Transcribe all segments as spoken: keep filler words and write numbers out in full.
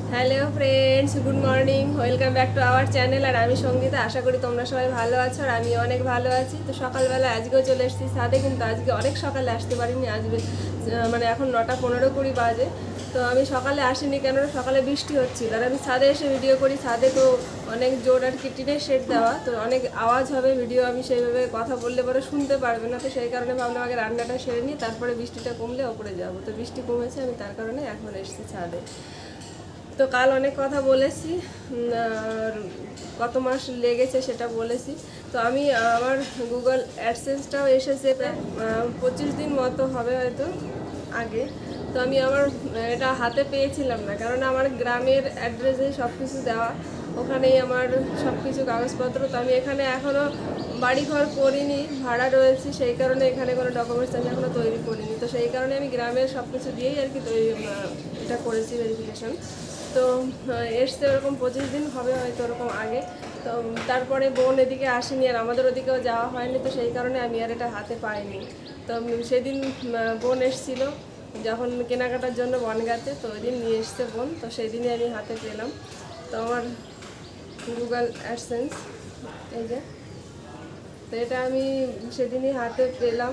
Hello friends, good morning, welcome back to our channel. আর আমি সঙ্গীতা, আশা করি তোমরা সবাই ভালো আছো আর আমি অনেক ভালো আছি। তো সকালবেলা আজকেও চলে এসেছি ছাদে, কিন্তু আজকে অনেক সকালে আসতে পারিনি। আসবে মানে এখন নটা পনেরো কুড়ি বাজে। তো আমি সকালে আসিনি, কেননা সকালে বৃষ্টি হচ্ছিল আর আমি ছাদে এসে ভিডিও করি। ছাদে তো অনেক জোর আর কি টিনের শেড দেওয়া, তো অনেক আওয়াজ হবে, ভিডিও আমি সেইভাবে কথা বললে পরে শুনতে পারবে না। তো সেই কারণে ভাবলাম আগে রান্নাটা সেরে নিই, তারপরে বৃষ্টিটা কমলে ওপরে যাবো। তো বৃষ্টি কমেছে, আমি তার কারণে এখন এসেছি ছাদে। তো কাল অনেক কথা বলেছি, আর কত মাস লেগেছে সেটা বলেছি। তো আমি আমার গুগল অ্যাডসেন্সটাও এসেছে প্রায় পঁচিশ দিন মতো হবে হয়তো আগে। তো আমি আমার এটা হাতে পেয়েছিলাম না, কারণ আমার গ্রামের অ্যাড্রেসেই সব কিছু দেওয়া, ওখানেই আমার সব কিছু কাগজপত্র। তো আমি এখানে এখনও বাড়িঘর করিনি, ভাড়া রয়েছি, সেই কারণে এখানে কোনো ডকুমেন্টস আমি এখনও তৈরি করিনি। তো সেই কারণে আমি গ্রামের সব কিছু দিয়েই আর কি তৈরি এটা করেছি ভেরিফিকেশন। তো এসছে ওরকম পঁচিশ দিন হবে হয়তো ওরকম আগে। তো তারপরে বোন এদিকে আসেনি আর আমাদের ওদিকেও যাওয়া হয়নি, তো সেই কারণে আমি আর এটা হাতে পাইনি। তো সেদিন বোন এসেছিলো যখন কেনাকাটার জন্য বনগাঁতে, তো ওই দিন নিয়ে এসছে বোন, তো সেই দিনই আমি হাতে পেলাম। তো আমার গুগল অ্যাডসেন্স এই যে, তো এটা আমি সেদিনই হাতে পেলাম।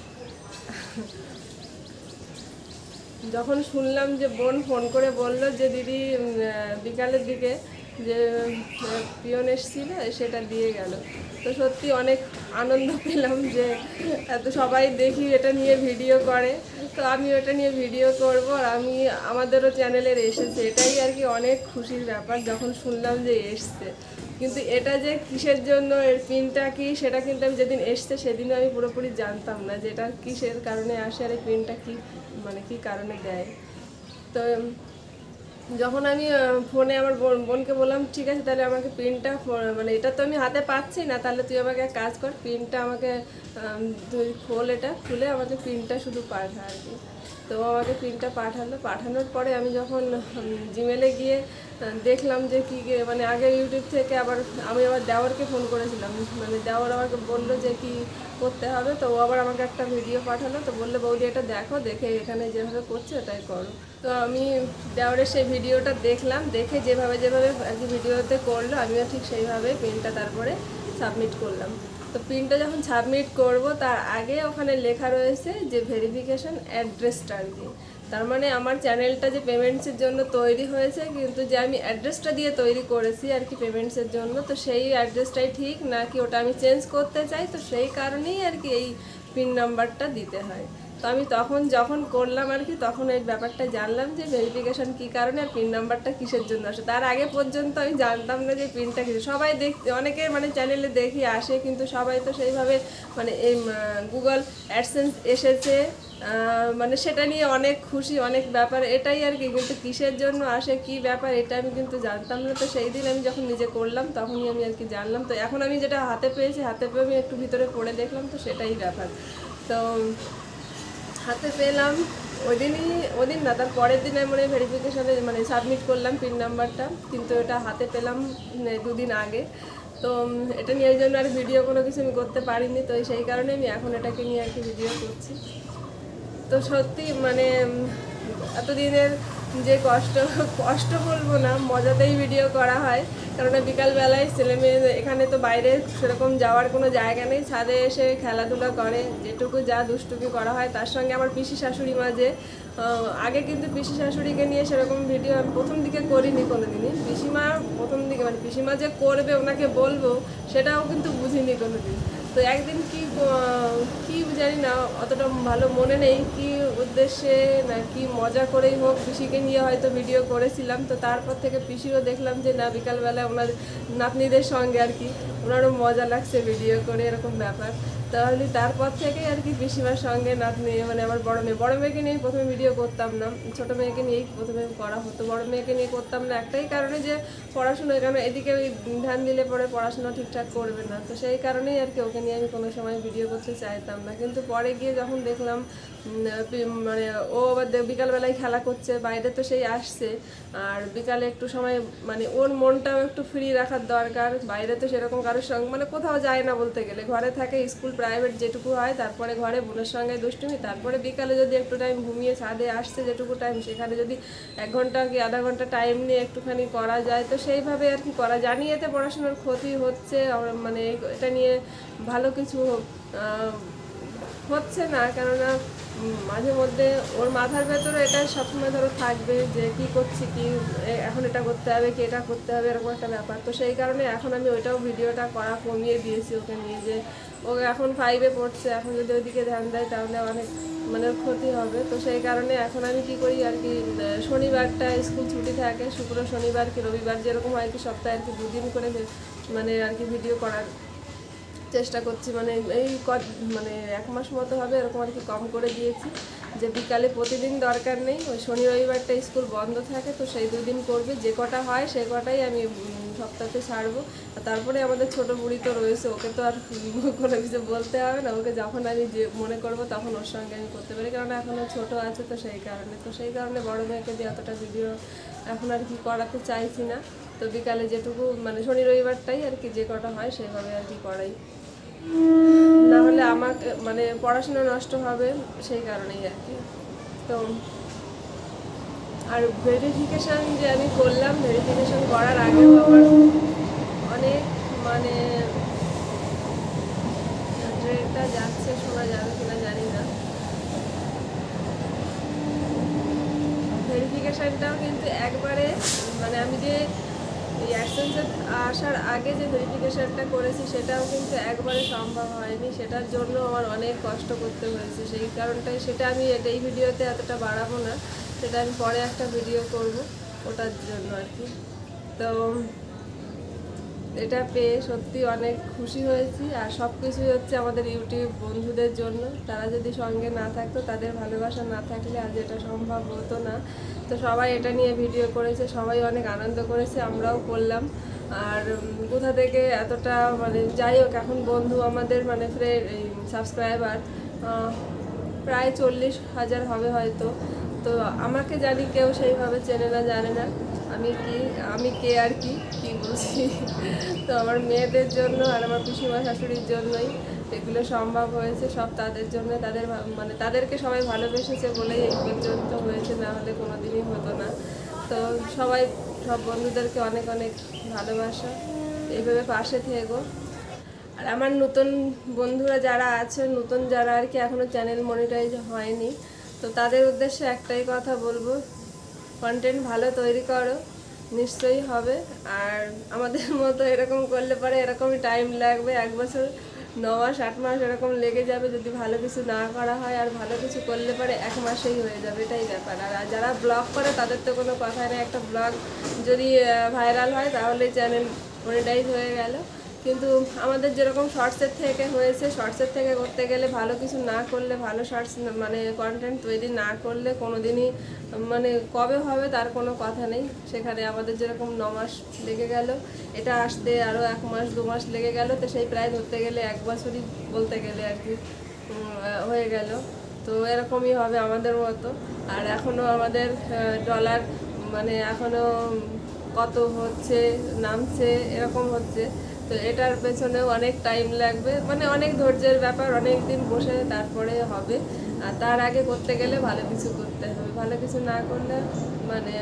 যখন শুনলাম যে বোন ফোন করে বলল যে দিদি বিকালের দিকে যে পিয়ন এসেছিল সেটা দিয়ে গেল, তো সত্যি অনেক আনন্দ পেলাম যে এত সবাই দেখি এটা নিয়ে ভিডিও করে, তো আমি ওটা নিয়ে ভিডিও করব আর আমি আমাদেরও চ্যানেলের এসেছে, এটাই আর কি অনেক খুশির ব্যাপার যখন শুনলাম যে এসছে। কিন্তু এটা যে কিসের জন্য, এর পিনটা কি, সেটা কিন্তু আমি যেদিন এসছে সেদিনও আমি পুরোপুরি জানতাম না যে এটা কিসের কারণে আসে আর এই পিনটা কী মানে কী কারণে দেয়। তো যখন আমি ফোনে আমার বোন বোনকে বললাম ঠিক আছে তাহলে আমাকে প্রিন্টটা, মানে এটা তো আমি হাতে পাচ্ছি না, তাহলে তুই আমাকে এক কাজ কর, প্রিন্টটা আমাকে তুই খোল, এটা খুলে আমাকে প্রিন্টটা শুধু পাঠা আর কি। তো আমাকে প্রিন্টটা পাঠালো। পাঠানোর পরে আমি যখন জিমেলে গিয়ে দেখলাম যে কী মানে আগে ইউটিউব থেকে আবার আমি আবার দেওয়ারকে ফোন করেছিলাম, মানে দেওয়ার আমাকে বললো যে কি করতে হবে। তো ও আবার আমাকে একটা ভিডিও পাঠালো, তো বললো বৌদি এটা দেখো, দেখে এখানে যেভাবে করছে ওটাই করো। তো আমি দেওয়ারের সেই ভিডিওটা দেখলাম, দেখে যেভাবে যেভাবে আর কি ভিডিওতে করলো আমিও ঠিক সেইভাবে প্রিন্টটা তারপরে সাবমিট করলাম। তো প্রিন্টটা যখন সাবমিট করব তার আগে ওখানে লেখা রয়েছে যে ভেরিফিকেশান অ্যাড্রেসটা আর কি। তার মানে আমার চ্যানেলটা যে পেমেন্টসের জন্য তৈরি হয়েছে, কিন্তু যে আমি অ্যাড্রেসটা দিয়ে তৈরি করেছি আর কি পেমেন্টসের জন্য, তো সেই অ্যাড্রেসটাই ঠিক নাকি ওটা আমি চেঞ্জ করতে চাই, তো সেই কারণেই আর কি এই পিন নাম্বারটা দিতে হয়। তো আমি তখন যখন করলাম আর কি, তখন এই ব্যাপারটা জানলাম যে ভেরিফিকেশান কী কারণে আর পিন নাম্বারটা কিসের জন্য আসে। তার আগে পর্যন্ত আমি জানতাম না যে পিনটা কিছু, সবাই দেখতে অনেকে মানে চ্যানেলে দেখি আসে, কিন্তু সবাই তো সেইভাবে মানে এই গুগল অ্যাডসেন্স এসেছে মানে সেটা নিয়ে অনেক খুশি, অনেক ব্যাপার এটাই আর কি, কিন্তু কিসের জন্য আসে কী ব্যাপার এটা আমি কিন্তু জানতাম না। তো সেই দিন আমি যখন নিজে করলাম তখনই আমি আর কি জানলাম। তো এখন আমি যেটা হাতে পেয়েছি, হাতে পেয়ে আমি একটু ভিতরে পড়ে দেখলাম, তো সেটাই ব্যাপার। তো হাতে পেলাম ওই দিনই, ওই দিন না তার পরের দিন আমি মানে ভেরিফিকেশানে মানে সাবমিট করলাম পিন নাম্বারটা, কিন্তু এটা হাতে পেলাম দুদিন আগে। তো এটা নিয়ে জন্য আর ভিডিও কোনো কিছু আমি করতে পারিনি, তো সেই কারণে আমি এখন এটাকে নিয়ে আর কি ভিডিও করছি। তো সত্যি মানে এতদিনের যে কষ্ট, কষ্ট বলবো না, মজাতেই ভিডিও করা হয়, কেননা বিকালবেলায় ছেলেমেয়ে এখানে তো বাইরে সেরকম যাওয়ার কোনো জায়গা নেই, ছাদে এসে খেলাধুলা করে, যেটুকু যা দুষ্টুমি করা হয়। তার সঙ্গে আমার পিসি শাশুড়ি মাঝে আগে কিন্তু পিসি শাশুড়িকে নিয়ে সেরকম ভিডিও আমি প্রথম দিকে করিনি কোনো দিনই। পিসিমা প্রথম দিকে মানে পিসিমা যে করবে ওনাকে বলবো সেটাও কিন্তু বুঝিনি কোনো দিন। তো একদিন কি কি জানি না, অতটা ভালো মনে নেই কি উদ্দেশ্যে না কি মজা করেই হোক পিসিকে নিয়ে হয়তো ভিডিও করেছিলাম। তো তারপর থেকে পিসিও দেখলাম যে না বিকালবেলা ওনার নাতনিদের সঙ্গে আর কি ওনারও মজা লাগছে ভিডিও করে, এরকম ব্যাপার। তাহলে তারপর থেকেই আর কি পিসিমার সঙ্গে নাতনি মানে আমার বড় মেয়ে, বড় মেয়েকে নিয়ে প্রথমে ভিডিও করতাম না, ছোটো মেয়েকে নিয়েই প্রথমে করা হতো। বড় মেয়েকে নিয়ে করতাম না একটাই কারণে যে পড়াশোনা, কারণ এদিকে ওই ধ্যান দিলে পরে পড়াশোনা ঠিকঠাক করবে না, তো সেই কারণেই আর কি ওকে নিয়ে আমি কোনো সময় ভিডিও করতে চাইতাম না। কিন্তু পরে গিয়ে যখন দেখলাম মানে ও আবার বিকালবেলায় খেলা করছে বাইরে, তো সেই আসছে আর বিকালে একটু সময় মানে ওর মনটাও একটু ফ্রি রাখার দরকার, বাইরে তো সেরকম কারোর সঙ্গে মানে কোথাও যায় না বলতে গেলে, ঘরে থাকে, স্কুল প্রাইভেট যেটুকু হয়, তারপরে ঘরে বোনের সঙ্গে দুষ্টুমি, তারপরে বিকালে যদি একটু টাইম ঘুমিয়ে ছাদে আসছে যেটুকু টাইম, সেখানে যদি এক ঘন্টা কি আধা ঘন্টা টাইম নিয়ে একটুখানি করা যায় তো সেইভাবে আর কি করা। জানি এতে পড়াশোনার ক্ষতি হচ্ছে, মানে এটা নিয়ে ভালো কিছু হচ্ছে না, কেননা মাঝে মধ্যে ওর মাথার ভেতরে এটা সবসময় ধরো থাকবে যে কি করছি, কি এখন এটা করতে হবে, কি এটা করতে হবে, এরকম একটা ব্যাপার। তো সেই কারণে এখন আমি ওইটাও ভিডিওটা করা কমিয়ে দিয়েছি ওকে নিয়ে, যে ও এখন ফাইভে পড়ছে, এখন যদি ওইদিকে ধ্যান দেয় তাহলে অনেক মানে ক্ষতি হবে। তো সেই কারণে এখন আমি কি করি আর কি, শনিবারটা স্কুল ছুটি থাকে, শুক্র শনিবার কি রবিবার যেরকম হয় কি সপ্তাহে আর কি দুদিন করে মানে আর কি ভিডিও করার চেষ্টা করছি। মানে এই মানে এক মাস মতো হবে এরকম আর কি কম করে দিয়েছি, যে বিকালে প্রতিদিন দরকার নেই, ওই শনি রবিবারটা স্কুল বন্ধ থাকে তো সেই দুদিন করবে, যে কটা হয় সে কটাই আমি সপ্তাহে ছাড়বো। তারপরে আমাদের ছোট বুড়ি তো রয়েছে, ওকে তো আর কোনো কিছু বলতে হবে না, ওকে যখন আমি যে মনে করবো তখন ওর সঙ্গে আমি করতে পারি, কারণ এখনও ছোটো আছে। তো সেই কারণে তো সেই কারণে বড় মেয়েকে দিয়ে অতটা ভিডিও এখন আর কি করাতে চাইছি না। তো বিকালে যেটুকু মানে শনি রবিবারটাই আর কি যে কটা হয় সেভাবে আর কি করাই, না হলে আমাকে মানে পড়াশোনা নষ্ট হবে, সেই কারণেই আর কি। তো আর ভেরিফিকেশান যে আমি করলাম, ভেরিফিকেশান করার আগেও আমার অনেক মানে ট্রেনটা যাচ্ছে, শোনা যাবে কিনা জানি না। ভেরিফিকেশানটাও কিন্তু একবারে মানে আমি যে অ্যাডসেন্সে আসার আগে যে ভেরিফিকেশানটা করেছি সেটাও কিন্তু একবারে সম্ভব হয়নি, সেটার জন্য আমার অনেক কষ্ট করতে হয়েছে। সেই কারণটাই সেটা আমি এই ভিডিওতে এতটা বাড়াবো না, সেটা আমি পরে একটা ভিডিও করব ওটার জন্য আর কি। তো এটা পেয়ে সত্যি অনেক খুশি হয়েছি, আর সব কিছুই হচ্ছে আমাদের ইউটিউব বন্ধুদের জন্য। তারা যদি সঙ্গে না থাকতো, তাদের ভালোবাসা না থাকলে আজ এটা সম্ভব হতো না। তো সবাই এটা নিয়ে ভিডিও করেছে, সবাই অনেক আনন্দ করেছে, আমরাও করলাম। আর কোথা থেকে এতটা মানে যাই হোক, এখন বন্ধু আমাদের মানে ফ্রেন্ড সাবস্ক্রাইবার প্রায় চল্লিশ হাজার হবে হয়তো। তো আমাকে জানি কেউ সেইভাবে চেনে না, জানে না আমি কি আমি কে আর কি কি বলছি। তো আমার মেয়েদের জন্য আর আমার পিসিমা শাশুড়ির জন্যই এগুলো সম্ভব হয়েছে, সব তাদের জন্য। তাদের মানে তাদেরকে সবাই ভালোবেসেছে বলেই এই পর্যন্ত হয়েছে, না হলে কোনো দিনই হতো না। তো সবাই সব বন্ধুদেরকে অনেক অনেক ভালোবাসা, এইভাবে পাশে থেকো। আর আমার নতুন বন্ধুরা যারা আছে, নতুন যারা আর কি এখনও চ্যানেল মনিটাইজ হয়নি, তো তাদের উদ্দেশ্যে একটাই কথা বলবো, কন্টেন্ট ভালো তৈরি করো, নিশ্চয়ই হবে। আর আমাদের মতো এরকম করলে পরে এরকমই টাইম লাগবে, এক বছর ন মাস আট মাস এরকম লেগে যাবে যদি ভালো কিছু না করা হয়। আর ভালো কিছু করলে পরে এক মাসেই হয়ে যাবে, এটাই ব্যাপার। আর যারা ব্লগ করে তাদের তো কোনো কথাই নেই, একটা ব্লগ যদি ভাইরাল হয় তাহলে চ্যানেল মনিটাইজ হয়ে গেল। কিন্তু আমাদের যেরকম শর্টসের থেকে হয়েছে, শর্টসের থেকে করতে গেলে ভালো কিছু না করলে, ভালো শর্টস মানে কন্টেন্ট তৈরি না করলে কোনো দিনই মানে কবে হবে তার কোনো কথা নেই। সেখানে আমাদের যেরকম ন মাস লেগে গেল, এটা আসতে আরও এক মাস দু মাস লেগে গেল, তো সেই প্রায় ধরতে গেলে এক বছরই বলতে গেলে আর কি হয়ে গেল। তো এরকমই হবে আমাদের মতো। আর এখনও আমাদের ডলার মানে এখনও কত হচ্ছে, নামছে, এরকম হচ্ছে। তো এটার পেছনেও অনেক টাইম লাগবে, মানে অনেক ধৈর্যের ব্যাপার, অনেক দিন বসে তারপরে হবে। আর তার আগে করতে গেলে ভালো কিছু করতে হবে, ভালো কিছু না করলে মানে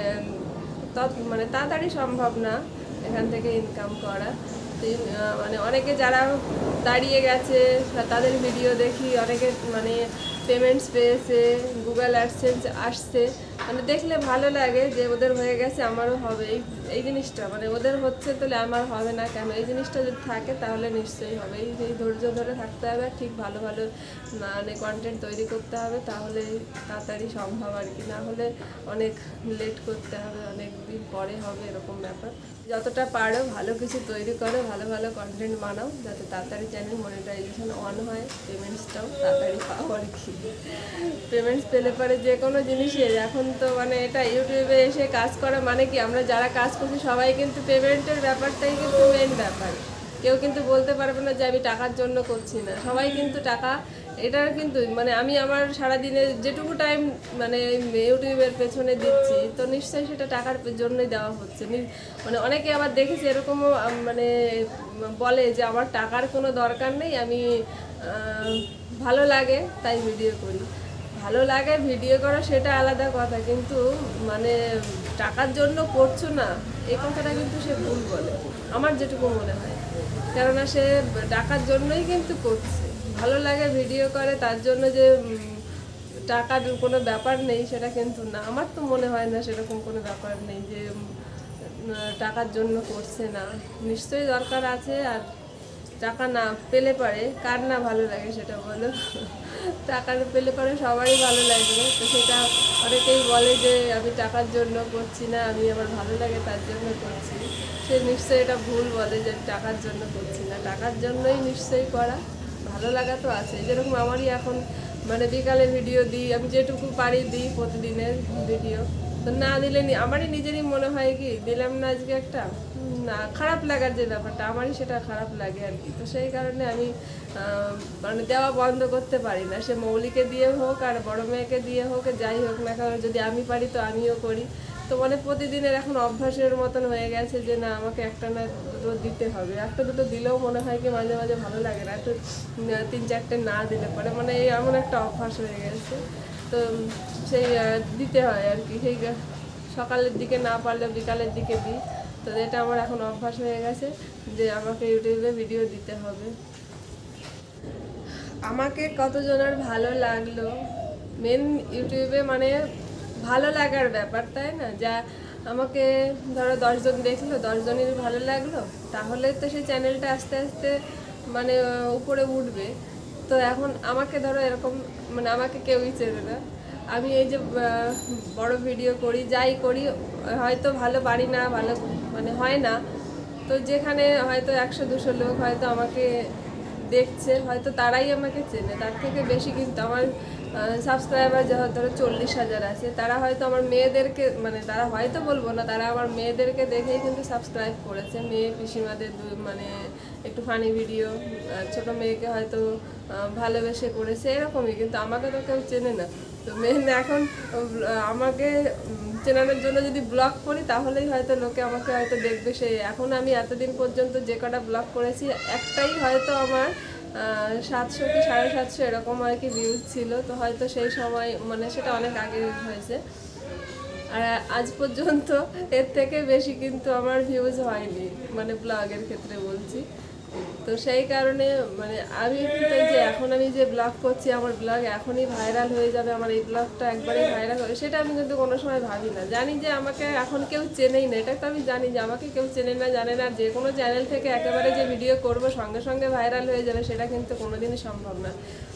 তত মানে তাড়াতাড়ি সম্ভব না এখান থেকে ইনকাম করা। মানে অনেকে যারা দাঁড়িয়ে গেছে তাদের ভিডিও দেখি, অনেকে মানে পেমেন্টস পেয়েছে, গুগল অ্যাডসেন্স আসছে, মানে দেখলে ভালো লাগে যে ওদের হয়ে গেছে আমারও হবে। এই এই জিনিসটা মানে ওদের হচ্ছে তাহলে আমার হবে না কেন, এই জিনিসটা যদি থাকে তাহলে নিশ্চয়ই হবে। এই এই ধৈর্য ধরে থাকতে হবে, ঠিক ভালো ভালো মানে কন্টেন্ট তৈরি করতে হবে, তাহলে তাড়াতাড়ি সম্ভব আর কি। না হলে অনেক লেট করতে হবে, অনেক দিন পরে হবে, এরকম ব্যাপার। যতটা পারো ভালো কিছু তৈরি করো, ভালো ভালো কন্টেন্ট বানাও, যাতে তাড়াতাড়ি চ্যানেল মনিটাইজেশন অন হয়, পেমেন্টসটাও তাড়াতাড়ি পাও আর কি। পেমেন্টস পেলে পরে যে কোনো জিনিসের এখন তো মানে এটা ইউটিউবে এসে কাজ করা মানে কি, আমরা যারা কাজ করছি সবাই কিন্তু পেমেন্টের ব্যাপারটাই কিন্তু মেন ব্যাপার। কেউ কিন্তু বলতে পারবে না যে আমি টাকার জন্য করছি না, সবাই কিন্তু টাকা এটার কিন্তু মানে আমি আমার সারাদিনে যেটুকু টাইম মানে ইউটিউবের পেছনে দিচ্ছি, তো নিশ্চয়ই সেটা টাকার জন্যই দেওয়া হচ্ছে। মানে অনেকে আবার দেখেছি এরকমও মানে বলে যে আমার টাকার কোনো দরকার নেই, আমি ভালো লাগে তাই ভিডিও করি। ভালো লাগে ভিডিও করা সেটা আলাদা কথা, কিন্তু মানে টাকার জন্য করছো না এই কথাটা কিন্তু সে ভুল বলে, আমার যেটুকু মনে হয়। কেননা সে টাকার জন্যই কিন্তু করছে, ভালো লাগে ভিডিও করে, তার জন্য যে টাকার কোনো ব্যাপার নেই সেটা কিন্তু না। আমার তো মনে হয় না সেরকম কোনো ব্যাপার নেই যে টাকার জন্য করছে না, নিশ্চয়ই দরকার আছে। আর টাকা না পেলে পারে কার না ভালো লাগে সেটা বলো? টাকা পেলে পারে সবারই ভালো লাগবে। তো সেটা অনেকেই বলে যে আমি টাকার জন্য করছি না, আমি আমার ভালো লাগে তার জন্য করছি। সে নিশ্চয়ই এটা ভুল বলে যে টাকার জন্য করছি না, টাকার জন্যই নিশ্চয়ই করা। ভালো লাগা তো আছে, যেরকম আমারই এখন মানে বিকালে ভিডিও দিই, আমি যেটুকু পারি দিই প্রতিদিনের ভিডিও। তো না দিলে আমারই নিজেরই মনে হয় কি দিলাম না আজকে একটা, না খারাপ লাগার যে ব্যাপারটা আমারই সেটা খারাপ লাগে আর কি। তো সেই কারণে আমি মানে দেওয়া বন্ধ করতে পারি না, সে মৌলিকে দিয়ে হোক আর বড় মেয়েকে দিয়ে হোক, যাই হোক না কারণ যদি আমি পারি তো আমিও করি। তো মানে প্রতিদিনের এখন অভ্যাসের মতন হয়ে গেছে যে না আমাকে একটা না দুটো দিতে হবে। একটা দুটো দিলেও মনে হয় কি মাঝে মাঝে ভালো লাগে না, একটু তিন চারটে না দিলে পরে মানে এই এমন একটা অভ্যাস হয়ে গেছে। তো সেই দিতে হয় আর কি, সেই সকালের দিকে না পারলে বিকালের দিকে দিই। তো এটা আমার এখন অভ্যাস হয়ে গেছে যে আমাকে ইউটিউবে ভিডিও দিতে হবে। আমাকে কতজনের ভালো লাগলো মেন ইউটিউবে মানে ভালো লাগার ব্যাপার, তাই না? যা আমাকে ধরো দশজন দেখলো, দশজনের ভালো লাগলো, তাহলে তো সেই চ্যানেলটা আস্তে আস্তে মানে উপরে উঠবে। তো এখন আমাকে ধরো এরকম মানে আমাকে কেউই চেনে না, আমি এই যে বড় ভিডিও করি যাই করি হয়তো ভালো পারি না, ভালো মানে হয় না। তো যেখানে হয়তো একশো দুশো লোক হয়তো আমাকে দেখছে, হয়তো তারাই আমাকে চেনে, তার থেকে বেশি কিন্তু আমার সাবস্ক্রাইবার যা ধরো চল্লিশ হাজার আছে, তারা হয়তো আমার মেয়েদেরকে মানে তারা হয়তো বলবো না, তারা আমার মেয়েদেরকে দেখেই কিন্তু সাবস্ক্রাইব করেছে। মেয়ে পিসিমাদের মানে একটু ফানি ভিডিও, ছোটো মেয়েকে হয়তো ভালোবেসে করেছে এরকমই, কিন্তু আমাকে তো কেউ চেনে না। তো মেন এখন আমাকে চেনানোর জন্য যদি ব্লগ করি তাহলেই হয়তো লোকে আমাকে হয়তো দেখবে। সে এখন আমি এতদিন পর্যন্ত যে কটা ব্লগ করেছি একটাই হয়তো আমার সাতশো কি সাড়ে সাতশো এরকম আর কি ভিউজ ছিল। তো হয়তো সেই সময় মানে সেটা অনেক আগে হয়েছে, আর আজ পর্যন্ত এর থেকে বেশি কিন্তু আমার ভিউজ হয়নি মানে ব্লগের ক্ষেত্রে বলছি। তো সেই কারণে মানে আমি কিন্তু এই যে এখন আমি যে ব্লগ করছি আমার ব্লগ এখনই ভাইরাল হয়ে যাবে, আমার এই ব্লগটা একবারেই ভাইরাল হবে সেটা আমি কিন্তু কোনো সময় ভাবি না। জানি যে আমাকে এখন কেউ চেনেই না, এটা তো আমি জানি যে আমাকে কেউ চেনে না জানে না, যে কোনো চ্যানেল থেকে একেবারে যে ভিডিও করব সঙ্গে সঙ্গে ভাইরাল হয়ে যাবে সেটা কিন্তু কোনোদিনই সম্ভব না।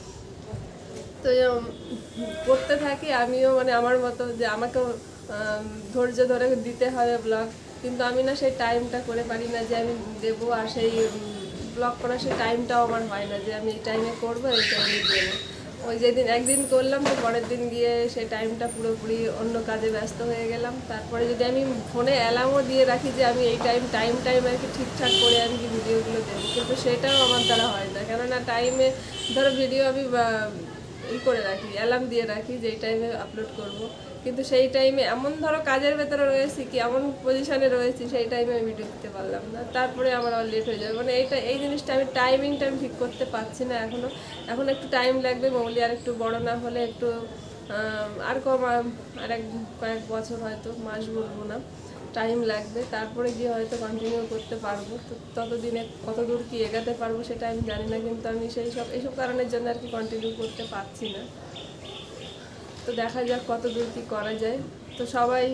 তো করতে থাকি আমিও মানে আমার মতো যে আমাকেও ধৈর্য ধরে দিতে হবে ব্লগ, কিন্তু আমি না সেই টাইমটা করে পারি না যে আমি দেবো, আর সেই ব্লগ করার সেই টাইমটাও আমার হয় না যে আমি এই টাইমে করবো এই টাইমে দেবো। ওই যেদিন একদিন করলাম তো পরের দিন গিয়ে সেই টাইমটা পুরোপুরি অন্য কাজে ব্যস্ত হয়ে গেলাম। তারপরে যদি আমি ফোনে অ্যালার্মও দিয়ে রাখি যে আমি এই টাইম টাইম টাইম আর কি ঠিকঠাক করে আমি কি ভিডিওগুলো দেবো, কিন্তু সেটাও আমার দ্বারা হয় না। কেননা টাইমে ধরো ভিডিও আমি ই করে রাখি, অ্যালার্ম দিয়ে রাখি যে এই টাইমে আপলোড করব, কিন্তু সেই টাইমে এমন ধরো কাজের ভেতরে রয়েছি কি এমন পজিশানে রয়েছি সেই টাইমে আমি ভিডিও দিতে পারলাম না, তারপরে আমার আবার লেট হয়ে যাবে। মানে এইটা এই জিনিসটা আমি টাইমিংটা আমি ঠিক করতে পারছি না এখনও, এখন একটু টাইম লাগবে। মৌলি আর একটু বড় না হলে একটু আর কম আর এক কয়েক বছর হয়তো মাস বলবো না, টাইম লাগবে, তারপরে গিয়ে হয়তো কন্টিনিউ করতে পারবো। তো ততদিনে কত দূর কী এগাতে পারবো সেটা আমি জানি না, কিন্তু আমি সেই সব এইসব কারণের জন্য আর কি কন্টিনিউ করতে পারছি না। তো দেখা যাক কত দূর কী করা যায়। তো সবাই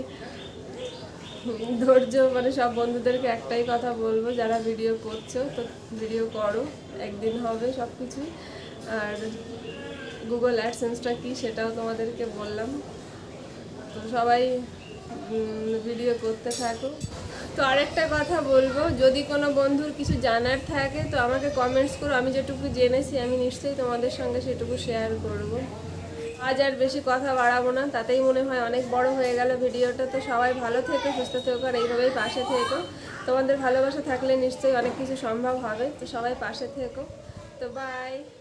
ধৈর্য মানে সব বন্ধুদেরকে একটাই কথা বলবো, যারা ভিডিও করছো তো ভিডিও করো, একদিন হবে সব কিছুই। আর গুগল অ্যাডসেন্সটা কী সেটাও তোমাদেরকে বললাম। তো সবাই ভিডিও করতে থাকো। তো আরেকটা কথা বলবো, যদি কোনো বন্ধুর কিছু জানার থাকে তো আমাকে কমেন্টস করো, আমি যেটুকু জেনেছি আমি নিশ্চয়ই তোমাদের সঙ্গে সেটুকু শেয়ার করব। আজ আর বেশি কথা বাড়াবো না, তাতেই মনে হয় অনেক বড় হয়ে গেল ভিডিওটা। তো সবাই ভালো থেকো, সুস্থ থেকো, আর এইভাবেই পাশে থেকো। তোমাদের ভালোবাসা থাকলে নিশ্চয়ই অনেক কিছু সম্ভব হবে। তো সবাই পাশে থেকো। তো বাই।